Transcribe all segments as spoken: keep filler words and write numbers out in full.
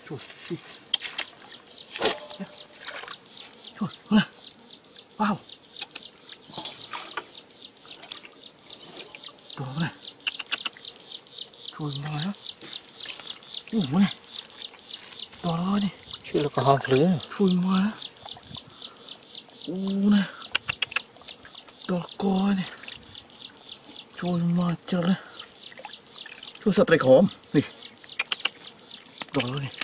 Chui đi. Chui này. Wow. Đồ này. Chui mồi á. Ủa này. Đồ ơi đi. Chui là có hòn lưới. Chui mồi á. Ủa này. Đồ coi này. Chui mồi chờ này. Chui sợ tay khóm. Đi. Đồ ơi này.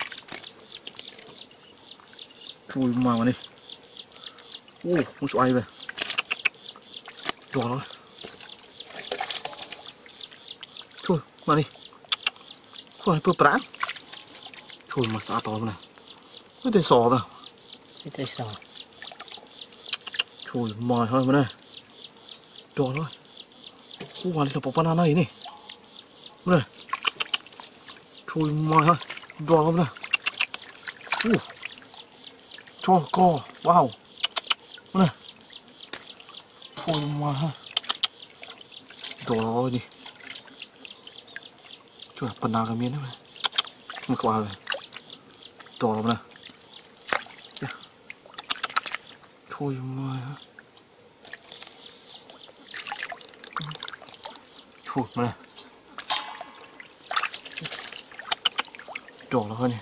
Chui mồi mà đi. Ủa, muốn xoay về. Đồ ơi. Chui mà đi. Chui bữa práng. Chui mà sao to này. Cái tay sò vào. Cái tay sò. Chui mồi thôi mà này. Đồ ơi. Ủa, này là bọc banana này nè. Này. Chui mồi thôi. Đồ ơi này. Ủa. Cho co. Wow. Này. Chui mồi ha. Đồ ơi đi. Chui banana cái miếng này. Không có ai. Đồ ơi này. Chui mồi ha. Chui mà này. Đồ ơi này.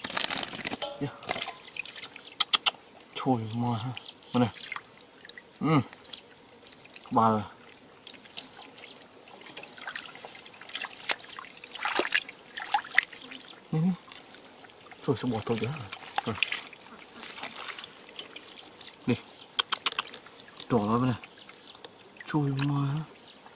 Chui mồi ha. Mà này. Ừ. Ba rồi. Ừ. Thôi sẽ bỏ tôi nữa rồi. Đi. Đổ nó bên này. Chui mồi ha.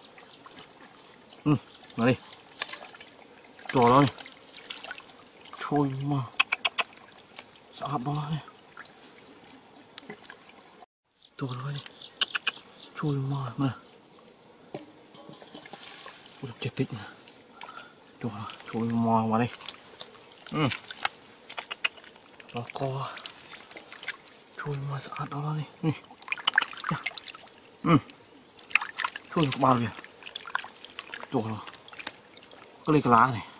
Ừ. Nó đi. Đổ nó đi. Chui mồi. Sao bao này. Đổ nó đi. Chui mồi mà. Ui, chết tích nè. Đổ nó. Chui mồi vào đây. Ừ. Nó co. Chui mồi sợ đó nó đi. Ừ. Chui có bao nhiêu. Đổ nó. Có lấy cái lá này.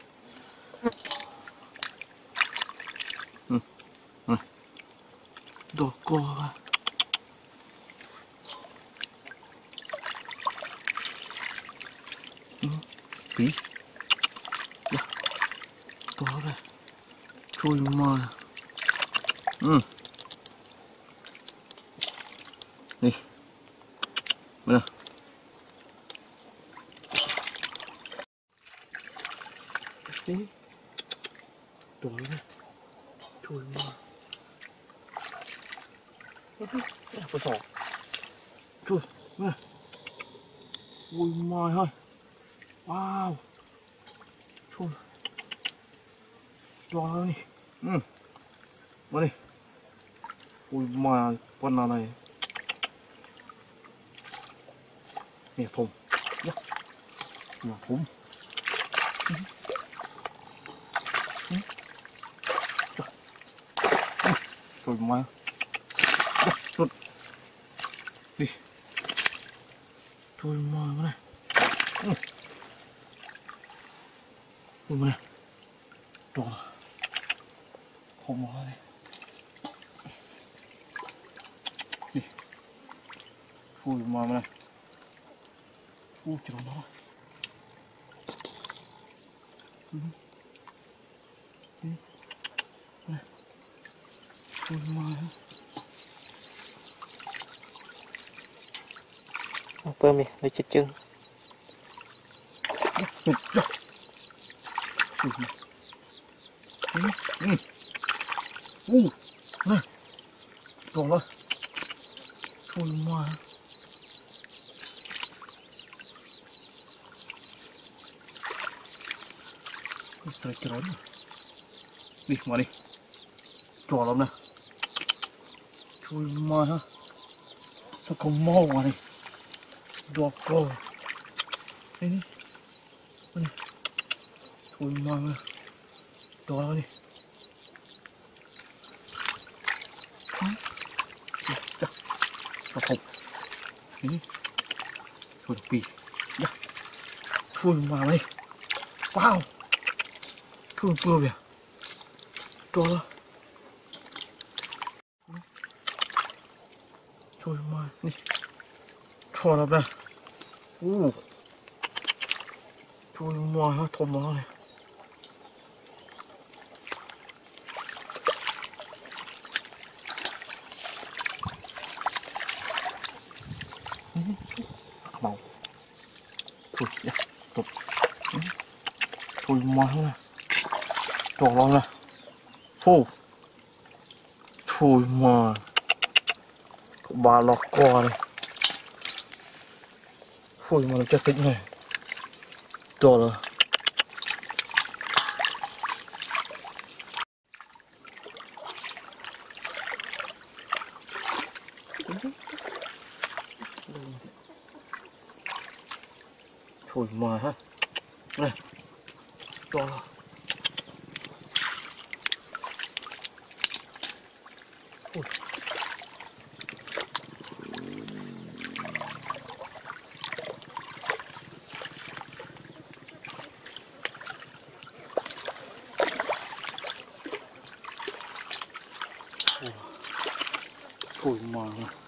Ừ. Này. Đổ co vào. Ừ. Tí. Đó. Đó đây. Chui mồi. Ừ. Đi. Bên nào. Tí. Đồ này. Chui mồi. Có sò. Chui. Nè. Ui mồi thôi. Wow. Chui. Đồ ơi. Ừ. Vào đi. Ui mồi con nào này. Nè thùng. Nhá. Nè thùng. Ừ. Ừ. Ừ. Rồi mồi. Rút. Đi. Rồi mồi vào này. Ừ. Ui mồi này. Đồ này. Không mồi này. Đi. Ui mồi vào này. Ui trời nó. Ừ. Đi. Này. Ui mồi ha. Không bơm đi, lấy chết chân. Ừ. Ừ. Ừ. Ừ. Này. Đồ rồi. Chui mồi. Trời trời đó. Đi vào đi. Trò lắm nè. Chui mồi ha. Sao không mau vào đây. Đồ cô. Đây đi. Đây đi. Chui mồi mà. Đồ đó đi. Đó. Đồ không. Đây đi. Chui bì. Đó. Chui mồi vào đây. Wow. Chui bừa kìa. rồi trời mà đi cho nó đây u trời mà nó thòm nó này màu thôi nhá tục thôi mà nè trò lo nè phô thôi mà ba lọt co này thôi mà nó chắc tính này trò là thôi mà ha này trò là ui thôi mà